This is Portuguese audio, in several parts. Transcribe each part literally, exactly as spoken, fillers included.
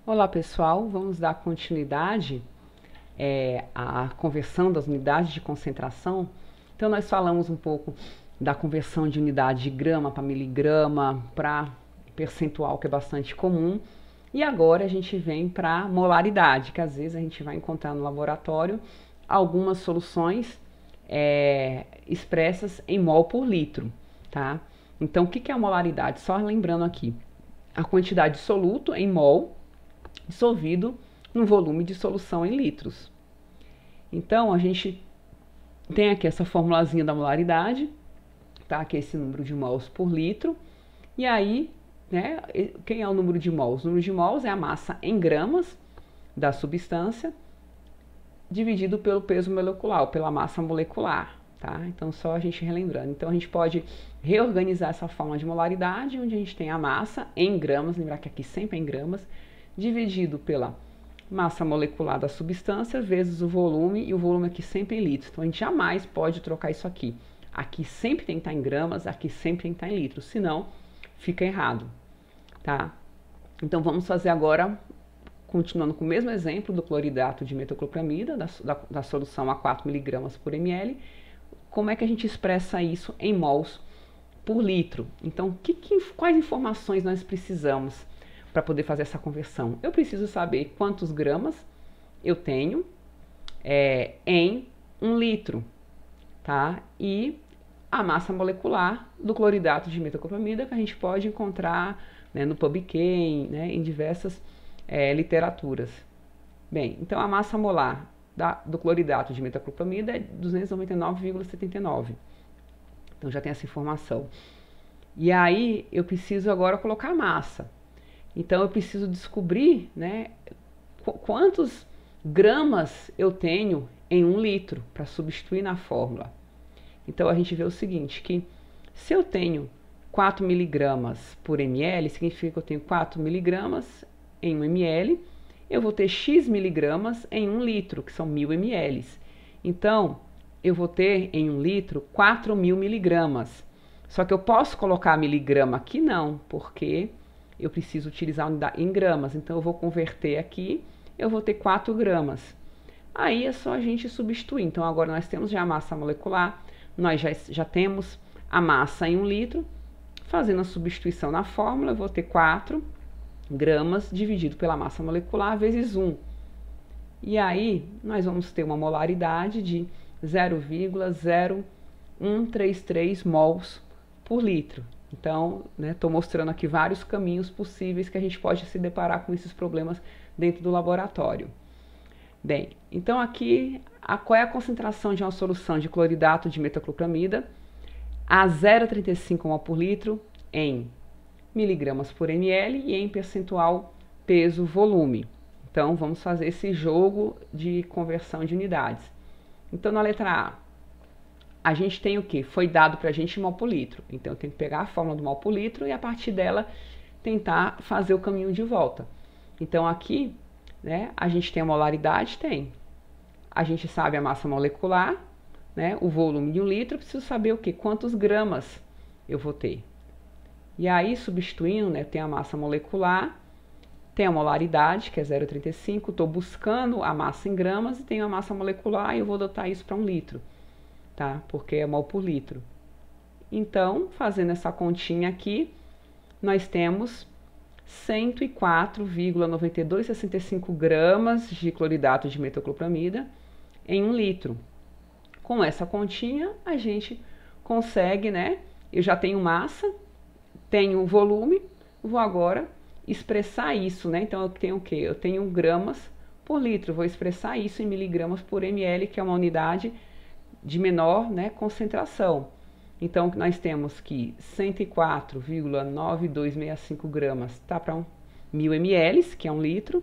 Olá pessoal, vamos dar continuidade é, à conversão das unidades de concentração. Então nós falamos um pouco da conversão de unidade de grama para miligrama, para percentual, que é bastante comum. E agora a gente vem para molaridade, que às vezes a gente vai encontrar no laboratório algumas soluções é, expressas em mol por litro, tá? Então o que é a molaridade? Só lembrando aqui, a quantidade de soluto em mol dissolvido no volume de solução em litros. Então, a gente tem aqui essa formulazinha da molaridade, tá? Que é esse número de mols por litro. E aí, né, quem é o número de mols? O número de mols é a massa em gramas da substância dividido pelo peso molecular, pela massa molecular, tá? Então, só a gente relembrando. Então, a gente pode reorganizar essa forma de molaridade, onde a gente tem a massa em gramas, lembrar que aqui sempre é em gramas, dividido pela massa molecular da substância vezes o volume, e o volume aqui sempre em litros. Então a gente jamais pode trocar isso aqui. Aqui sempre tem que estar em gramas, aqui sempre tem que estar em litros, senão fica errado, tá? Então vamos fazer agora, continuando com o mesmo exemplo do cloridato de metoclopramida, da, da, da solução a quatro miligramas por ml, como é que a gente expressa isso em mols por litro. Então, que, que, quais informações nós precisamos para poder fazer essa conversão? Eu preciso saber quantos gramas eu tenho é, em um litro, tá? E a massa molecular do cloridato de metoclopramida, que a gente pode encontrar, né, no PubChem, né, em diversas é, literaturas. Bem, então a massa molar da, do cloridato de metoclopramida é duzentos e noventa e nove vírgula setenta e nove. Então já tem essa informação. E aí eu preciso agora colocar a massa. Então eu preciso descobrir, né, qu quantos gramas eu tenho em um litro para substituir na fórmula. Então a gente vê o seguinte, que se eu tenho quatro miligramas por ml, significa que eu tenho quatro miligramas em um ml, eu vou ter x miligramas em um litro, que são mil ml. Então eu vou ter em um litro quatro mil miligramas. Só que eu posso colocar miligrama aqui? Não, porque eu preciso utilizar a unidade em gramas. Então eu vou converter aqui, eu vou ter quatro gramas. Aí é só a gente substituir. Então agora nós temos já a massa molecular, nós já, já temos a massa em um litro. Fazendo a substituição na fórmula, eu vou ter quatro gramas dividido pela massa molecular vezes um. E aí nós vamos ter uma molaridade de zero vírgula zero um três três mols por litro. Então, estou né, mostrando aqui vários caminhos possíveis que a gente pode se deparar com esses problemas dentro do laboratório. Bem, então aqui, a, qual é a concentração de uma solução de cloridato de metoclopramida a zero vírgula trinta e cinco mol por litro em miligramas por ml e em percentual peso-volume. Então, vamos fazer esse jogo de conversão de unidades. Então, na letra A, a gente tem o que? Foi dado para a gente mol por litro. Então, eu tenho que pegar a fórmula do mol por litro e, a partir dela, tentar fazer o caminho de volta. Então, aqui, né, a gente tem a molaridade? Tem. A gente sabe a massa molecular, né, o volume de um litro. Eu preciso saber o que? Quantos gramas eu vou ter. E aí, substituindo, né, tem a massa molecular, tem a molaridade, que é zero vírgula trinta e cinco. Estou buscando a massa em gramas e tenho a massa molecular e eu vou adotar isso para um litro. Tá? Porque é mol por litro. Então, fazendo essa continha aqui, nós temos cento e quatro vírgula nove dois seis cinco gramas de cloridato de metoclopramida em um litro. Com essa continha, a gente consegue, né? Eu já tenho massa, tenho volume, vou agora expressar isso, né? Então, eu tenho o quê? Eu tenho gramas por litro, vou expressar isso em miligramas por ml, que é uma unidade de menor, né, concentração. Então, nós temos que cento e quatro vírgula nove dois seis cinco gramas está para um, mil ml, que é um litro.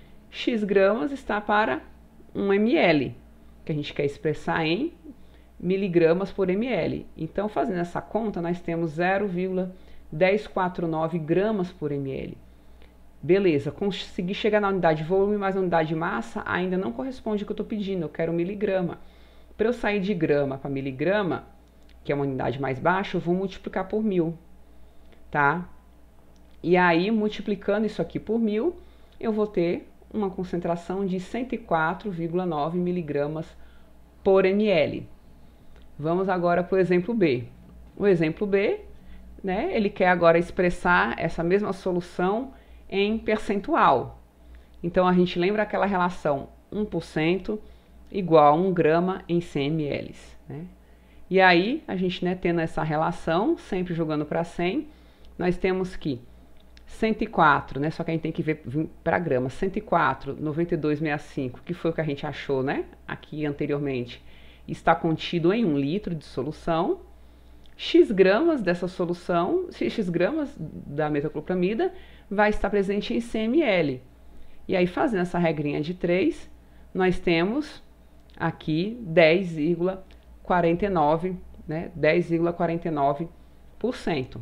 X gramas está para um ml, que a gente quer expressar em miligramas por ml. Então, fazendo essa conta, nós temos zero vírgula dez quatro nove gramas por ml. Beleza, consegui chegar na unidade de volume, mas a unidade de massa ainda não corresponde ao que eu estou pedindo, eu quero miligrama. Para eu sair de grama para miligrama, que é uma unidade mais baixa, eu vou multiplicar por mil, tá? E aí, multiplicando isso aqui por mil, eu vou ter uma concentração de cento e quatro vírgula nove miligramas por ml. Vamos agora para o exemplo B. O exemplo B, né, ele quer agora expressar essa mesma solução em percentual. Então, a gente lembra aquela relação um por cento igual a um grama em cem mililitros. Né? E aí, a gente, né, tendo essa relação, sempre jogando para cem, nós temos que cento e quatro, né, só que a gente tem que ver para grama, cento e quatro, noventa e dois vírgula sessenta e cinco, que foi o que a gente achou, né, aqui anteriormente, está contido em um litro de solução. X gramas dessa solução, X gramas da metoclopramida, vai estar presente em cem mililitros. E aí, fazendo essa regrinha de três, nós temos aqui dez vírgula quarenta e nove, né, dez vírgula quarenta e nove por cento.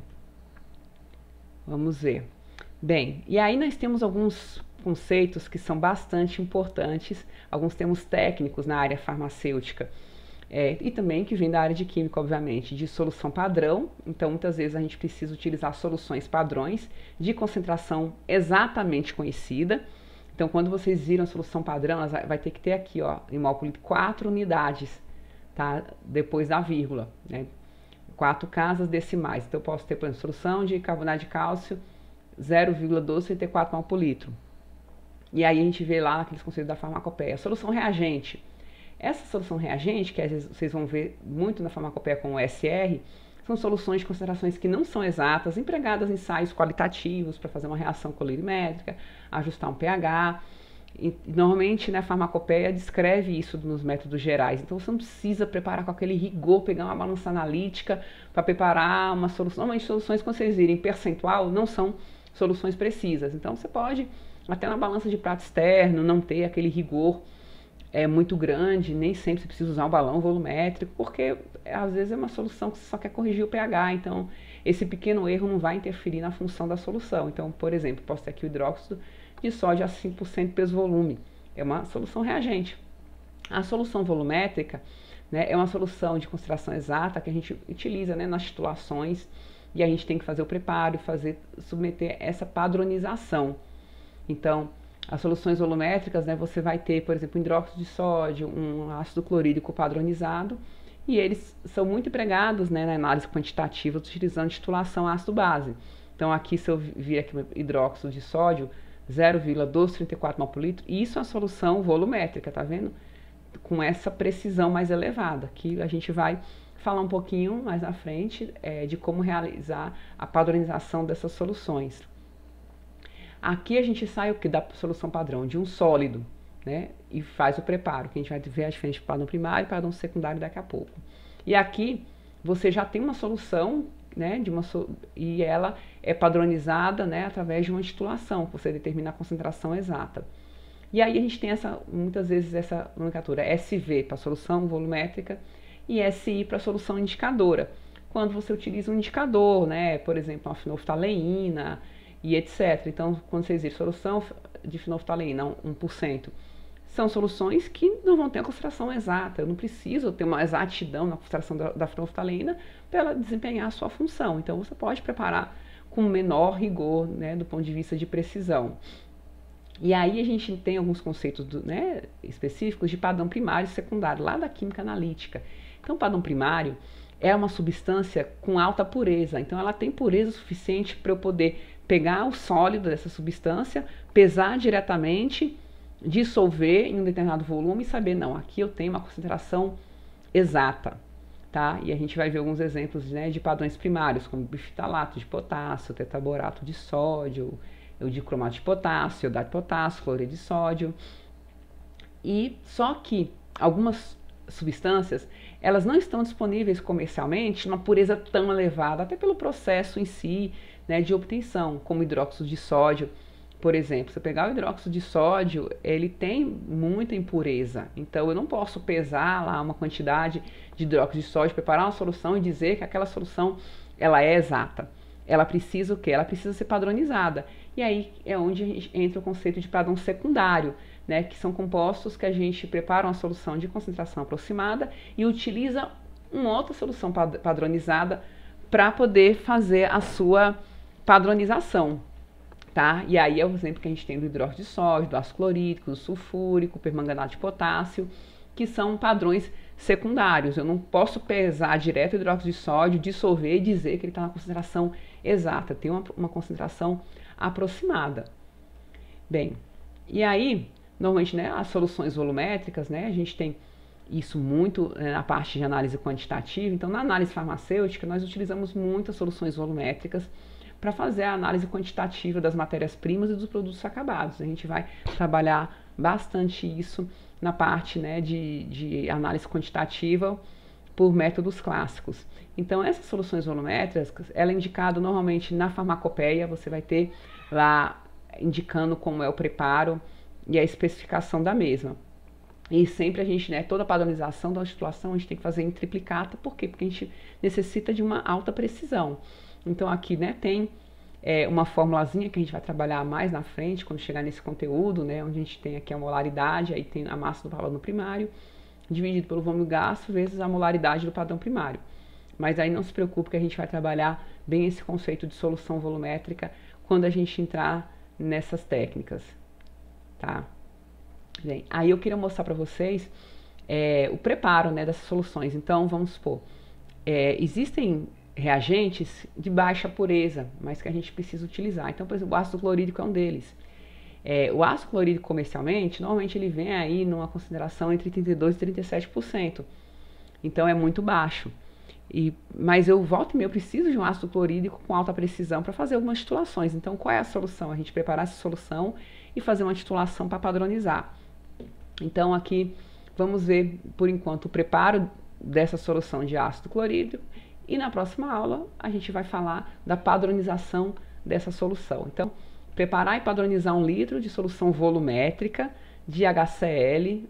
Vamos ver. Bem, e aí nós temos alguns conceitos que são bastante importantes, alguns termos técnicos na área farmacêutica, é, e também que vem da área de química, obviamente, de solução padrão. Então, muitas vezes a gente precisa utilizar soluções padrões de concentração exatamente conhecida. Então, quando vocês viram a solução padrão, ela vai ter que ter aqui, ó, em mol quatro unidades, tá? Depois da vírgula, né? Quatro casas decimais. Então, eu posso ter, por exemplo, solução de carbonato de cálcio, zero vírgula mil duzentos e trinta e quatro mol por litro. E aí a gente vê lá naqueles conceitos da farmacopeia. Solução reagente. Essa solução reagente, que às vezes vocês vão ver muito na farmacopeia com o S R, são soluções de concentrações que não são exatas, empregadas em ensaios qualitativos para fazer uma reação colorimétrica, ajustar um pH. E, normalmente, né, a farmacopeia descreve isso nos métodos gerais. Então, você não precisa preparar com aquele rigor, pegar uma balança analítica para preparar uma solução. Normalmente, soluções, quando vocês virem percentual, não são soluções precisas. Então, você pode, até na balança de prato externo, não ter aquele rigor é muito grande, nem sempre você precisa usar um balão volumétrico, porque às vezes é uma solução que você só quer corrigir o pH, então esse pequeno erro não vai interferir na função da solução. Então, por exemplo, posso ter aqui o hidróxido de sódio a cinco por cento peso-volume, é uma solução reagente. A solução volumétrica, né, é uma solução de concentração exata que a gente utiliza, né, nas titulações, e a gente tem que fazer o preparo, fazer, submeter essa padronização. Então, as soluções volumétricas, né, você vai ter, por exemplo, um hidróxido de sódio, um ácido clorídrico padronizado, e eles são muito empregados, né, na análise quantitativa, utilizando titulação ácido-base. Então, aqui, se eu vir aqui hidróxido de sódio, zero vírgula duzentos e trinta e quatro mol por litro, isso é uma solução volumétrica, tá vendo? Com essa precisão mais elevada, que a gente vai falar um pouquinho mais à frente é, de como realizar a padronização dessas soluções. Aqui a gente sai o que da solução padrão de um sólido, né, e faz o preparo, que a gente vai ver a diferença de padrão primário e padrão secundário daqui a pouco. E aqui você já tem uma solução, né, de uma so e ela é padronizada, né, através de uma titulação, que você determina a concentração exata. E aí a gente tem essa, muitas vezes essa nomenclatura S V para solução volumétrica e S I para solução indicadora. Quando você utiliza um indicador, né, por exemplo, uma fenolftaleína e etcétera. Então, quando vocês viram solução de fenolftaleína, um por cento, são soluções que não vão ter a concentração exata. Eu não preciso ter uma exatidão na concentração da, da fenolftaleína para ela desempenhar a sua função. Então, você pode preparar com menor rigor, né, do ponto de vista de precisão. E aí a gente tem alguns conceitos do, né, específicos de padrão primário e secundário, lá da química analítica. Então, o padrão primário é uma substância com alta pureza. Então, ela tem pureza suficiente para eu poder pegar o sólido dessa substância, pesar diretamente, dissolver em um determinado volume e saber, não, aqui eu tenho uma concentração exata, tá? E a gente vai ver alguns exemplos, né, de padrões primários, como bifitalato de potássio, tetaborato de sódio, o dicromato de potássio, iodato de potássio, cloreto de sódio. E só que algumas substâncias, elas não estão disponíveis comercialmente numa pureza tão elevada, até pelo processo em si, né, de obtenção, como hidróxido de sódio, por exemplo. Se eu pegar o hidróxido de sódio, ele tem muita impureza, então eu não posso pesar lá uma quantidade de hidróxido de sódio, preparar uma solução e dizer que aquela solução ela é exata. Ela precisa o quê? Ela precisa ser padronizada. E aí é onde a gente entra o conceito de padrão secundário, né, que são compostos que a gente prepara uma solução de concentração aproximada e utiliza uma outra solução padronizada para poder fazer a sua padronização. tá? E aí é o exemplo que a gente tem do hidróxido de sódio, do ácido clorídrico, do sulfúrico, permanganato de potássio, que são padrões secundários. Eu não posso pesar direto o hidróxido de sódio, dissolver e dizer que ele está na concentração exata, tem uma, uma concentração aproximada. Bem, e aí, normalmente, né, as soluções volumétricas, né, a gente tem isso muito né, na parte de análise quantitativa. Então, na análise farmacêutica, nós utilizamos muitas soluções volumétricas para fazer a análise quantitativa das matérias-primas e dos produtos acabados. A gente vai trabalhar bastante isso na parte né, de, de análise quantitativa por métodos clássicos. Então, essas soluções volumétricas, ela é indicada normalmente na farmacopeia, você vai ter lá indicando como é o preparo e a especificação da mesma. E sempre a gente, né, toda a padronização da titulação a gente tem que fazer em triplicata, por quê? Porque a gente necessita de uma alta precisão. Então aqui, né, tem é, uma formulazinha que a gente vai trabalhar mais na frente, quando chegar nesse conteúdo, né, onde a gente tem aqui a molaridade, aí tem a massa do padrão primário, dividido pelo volume gasto, vezes a molaridade do padrão primário. Mas aí não se preocupe que a gente vai trabalhar bem esse conceito de solução volumétrica quando a gente entrar nessas técnicas, tá? Bem, aí eu queria mostrar para vocês é, o preparo né, dessas soluções. Então, vamos supor, é, existem reagentes de baixa pureza, mas que a gente precisa utilizar. Então, por exemplo, o ácido clorídrico é um deles. É, o ácido clorídrico comercialmente, normalmente ele vem aí numa consideração entre trinta e dois por cento e trinta e sete por cento. Então, é muito baixo. E, mas eu volto e meio, eu preciso de um ácido clorídrico com alta precisão para fazer algumas titulações. Então, qual é a solução? A gente preparar essa solução e fazer uma titulação para padronizar. Então aqui vamos ver por enquanto o preparo dessa solução de ácido clorídrico e na próxima aula a gente vai falar da padronização dessa solução. Então, preparar e padronizar um litro de solução volumétrica de H C L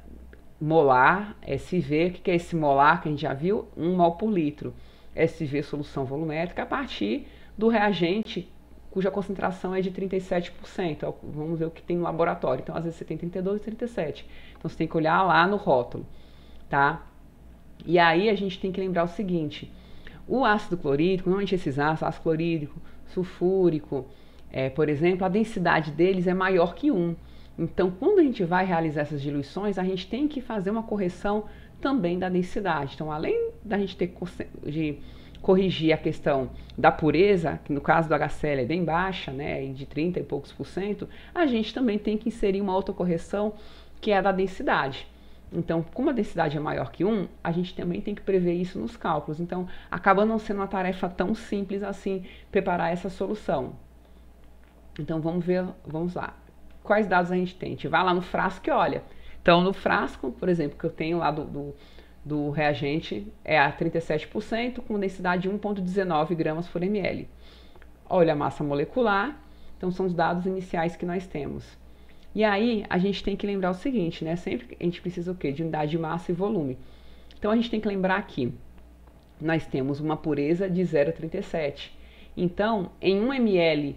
molar, S V, o que é esse molar que a gente já viu? um mol por litro. S V solução volumétrica a partir do reagente cuja concentração é de trinta e sete por cento. Vamos ver o que tem no laboratório. Então, às vezes você tem trinta e dois e trinta e sete. Então, você tem que olhar lá no rótulo, tá? E aí, a gente tem que lembrar o seguinte. O ácido clorídrico, normalmente esses ácidos, ácido clorídrico, sulfúrico, é, por exemplo, a densidade deles é maior que um. Então, quando a gente vai realizar essas diluições, a gente tem que fazer uma correção também da densidade. Então, além da gente ter de corrigir a questão da pureza, que no caso do H C L é bem baixa, né, de trinta e poucos por cento, a gente também tem que inserir uma outra correção, que é a da densidade. Então, como a densidade é maior que um, a gente também tem que prever isso nos cálculos. Então, acaba não sendo uma tarefa tão simples assim, preparar essa solução. Então, vamos ver, vamos lá. Quais dados a gente tem? A gente vai lá no frasco e olha. Então, no frasco, por exemplo, que eu tenho lá do... do do reagente é a trinta e sete por cento com densidade de um vírgula dezenove gramas por ml. Olha a massa molecular, então são os dados iniciais que nós temos. E aí a gente tem que lembrar o seguinte, né? Sempre a gente precisa o quê? De unidade de massa e volume. Então a gente tem que lembrar que nós temos uma pureza de zero vírgula trinta e sete. Então, em um ml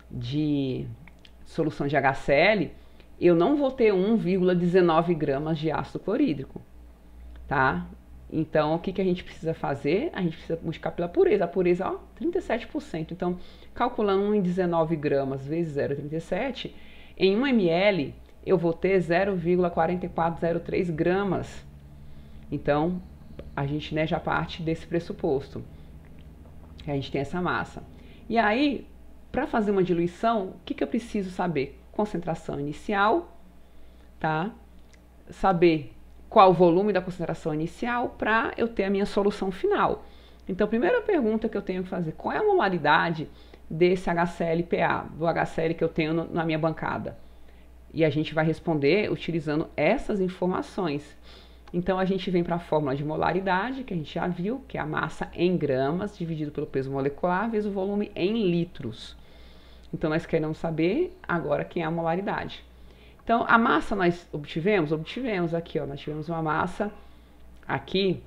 de solução de H C L, eu não vou ter um vírgula dezenove gramas de ácido clorídrico. Tá? Então, o que, que a gente precisa fazer? A gente precisa multiplicar pela pureza. A pureza, ó, trinta e sete por cento. Então, calculando um em dezenove gramas vezes zero vírgula trinta e sete, em um ml eu vou ter zero vírgula quatro quatro zero três gramas. Então, a gente né, já parte desse pressuposto. Que a gente tem essa massa. E aí, para fazer uma diluição, o que, que eu preciso saber? Concentração inicial, tá? Saber qual o volume da concentração inicial para eu ter a minha solução final. Então, a primeira pergunta que eu tenho que fazer, qual é a molaridade desse H C L P A, do H C L que eu tenho no, na minha bancada? E a gente vai responder utilizando essas informações. Então, a gente vem para a fórmula de molaridade, que a gente já viu, que é a massa em gramas, dividido pelo peso molecular, vezes o volume em litros. Então, nós queremos saber agora quem é a molaridade. Então, a massa nós obtivemos? Obtivemos aqui, ó, nós tivemos uma massa aqui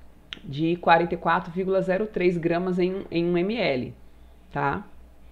de quarenta e quatro vírgula zero três gramas em, em um ml, tá?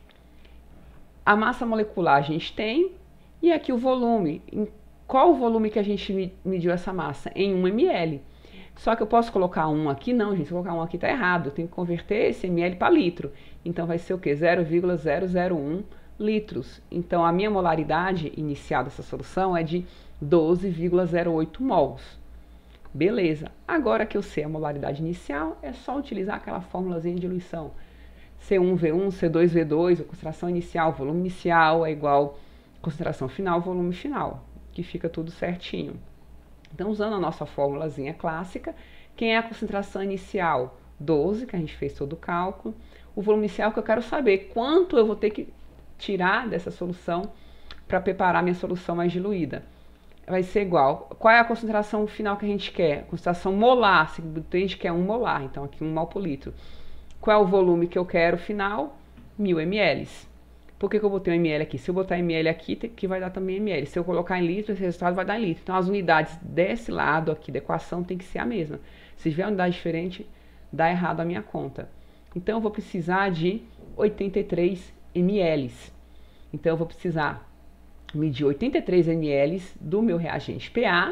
A massa molecular a gente tem, e aqui o volume. Em qual o volume que a gente mediu essa massa? Em um ml. Só que eu posso colocar um aqui? Não, gente, se eu colocar um aqui tá errado. Eu tenho que converter esse ml para litro. Então, vai ser o quê? zero vírgula zero zero um litros. Então, a minha molaridade inicial dessa solução é de doze vírgula zero oito mols. Beleza. Agora que eu sei a molaridade inicial, é só utilizar aquela formulazinha de diluição. C um V um, C dois V dois, a concentração inicial, volume inicial é igual concentração final, volume final, que fica tudo certinho. Então, usando a nossa formulazinha clássica, quem é a concentração inicial? doze, que a gente fez todo o cálculo. O volume inicial que eu quero saber quanto eu vou ter que tirar dessa solução para preparar minha solução mais diluída. Vai ser igual. Qual é a concentração final que a gente quer? Concentração molar, se a gente quer um molar, então aqui um mol por litro. Qual é o volume que eu quero final? mil mililitros. Por que, que eu botei um ml aqui? Se eu botar ml aqui, que vai dar também ml. Se eu colocar em litro, esse resultado vai dar em litro. Então, as unidades desse lado aqui da equação tem que ser a mesma. Se tiver unidade diferente, dá errado a minha conta. Então, eu vou precisar de oitenta e três mililitros. Então, eu vou precisar medir oitenta e três mililitros do meu reagente P A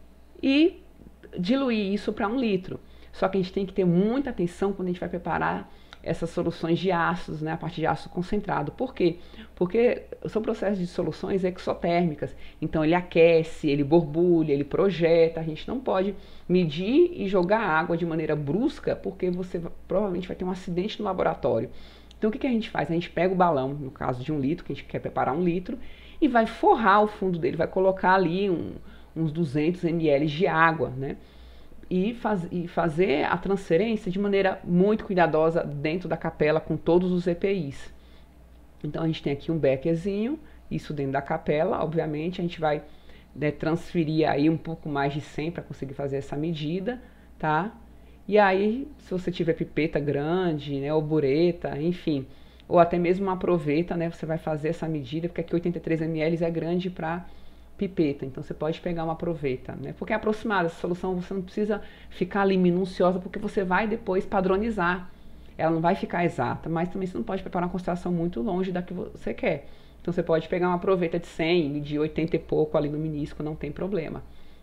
e diluir isso para um litro. Só que a gente tem que ter muita atenção quando a gente vai preparar essas soluções de ácidos, né, a partir de ácido concentrado. Por quê? Porque são processos de soluções exotérmicas. Então, ele aquece, ele borbulha, ele projeta. A gente não pode medir e jogar água de maneira brusca, porque você provavelmente vai ter um acidente no laboratório. Então, o que, que a gente faz? A gente pega o balão, no caso de um litro, que a gente quer preparar um litro, e vai forrar o fundo dele, vai colocar ali um, uns duzentos mililitros de água, né? E, faz, e fazer a transferência de maneira muito cuidadosa dentro da capela com todos os E P Is. Então, a gente tem aqui um beckerzinho, isso dentro da capela, obviamente, a gente vai, né, transferir aí um pouco mais de cem para conseguir fazer essa medida, tá? E aí, se você tiver pipeta grande, né, ou bureta, enfim, ou até mesmo uma proveta, né, você vai fazer essa medida, porque aqui oitenta e três mililitros é grande para pipeta, então você pode pegar uma proveta, né? Porque é aproximada, essa solução você não precisa ficar ali minuciosa, porque você vai depois padronizar. Ela não vai ficar exata, mas também você não pode preparar uma concentração muito longe da que você quer. Então você pode pegar uma proveta de cem, de oitenta e pouco ali no menisco, não tem problema.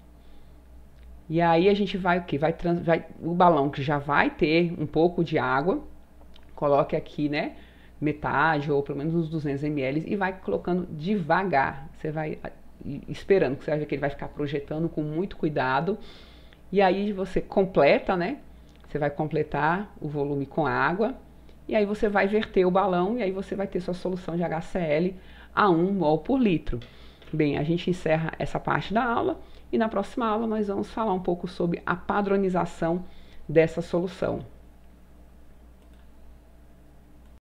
E aí a gente vai o quê? Vai, trans, vai o balão que já vai ter um pouco de água, coloque aqui, né, metade ou pelo menos uns duzentos mililitros e vai colocando devagar. Você vai esperando, que você vai ver que ele vai ficar projetando com muito cuidado. E aí você completa, né? Você vai completar o volume com água. E aí você vai verter o balão e aí você vai ter sua solução de H C L a um mol por litro. Bem, a gente encerra essa parte da aula e na próxima aula nós vamos falar um pouco sobre a padronização dessa solução.